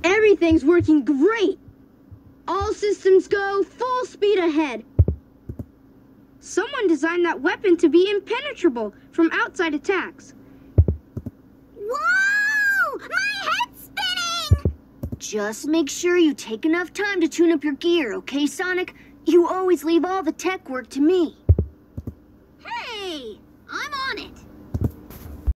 Everything's working great! All systems go, full speed ahead. Someone designed that weapon to be impenetrable from outside attacks. Whoa! My head's spinning! Just make sure you take enough time to tune up your gear, okay, Sonic? You always leave all the tech work to me. Hey! I'm on it.